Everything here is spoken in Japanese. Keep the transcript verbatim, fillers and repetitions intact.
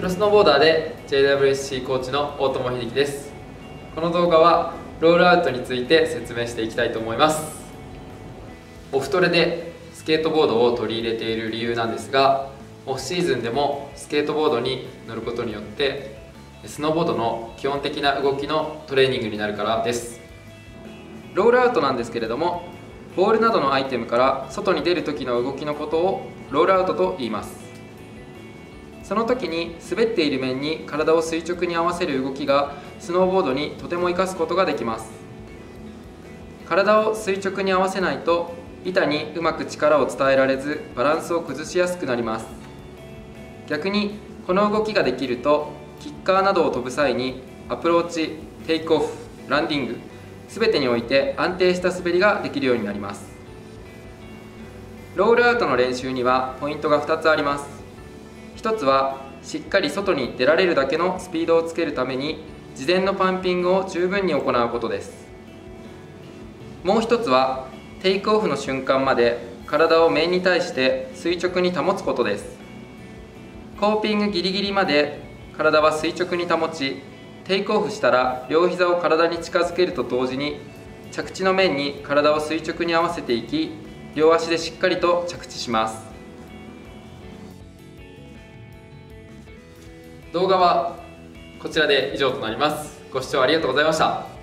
ロスノーボーダーで ジェイダブリューエスシー コーチの大友秀樹です。この動画はロールアウトについて説明していきたいと思います。オフトレでスケートボードを取り入れている理由なんですが、オフシーズンでもスケートボードに乗ることによってスノーボードの基本的な動きのトレーニングになるからです。ロールアウトなんですけれども、ボールなどのアイテムから外に出る時の動きのことをロールアウトと言います。その時に滑っている面に体を垂直に合わせる動きがスノーボードにとても活かすことができます。体を垂直に合わせないと板にうまく力を伝えられずバランスを崩しやすくなります。逆にこの動きができるとキッカーなどを飛ぶ際にアプローチ、テイクオフ、ランディング全てにおいて安定した滑りができるようになります。ロールアウトの練習にはポイントがふたつあります。ひとつはしっかり外に出られるだけのスピードをつけるために事前のパンピングを十分に行うことです。もうひとつはテイクオフの瞬間まで体を面に対して垂直に保つことです。コーピングギリギリまで体は垂直に保ち、テイクオフしたら両膝を体に近づけると同時に着地の面に体を垂直に合わせていき、両足でしっかりと着地します。動画はこちらで以上となります。ご視聴ありがとうございました。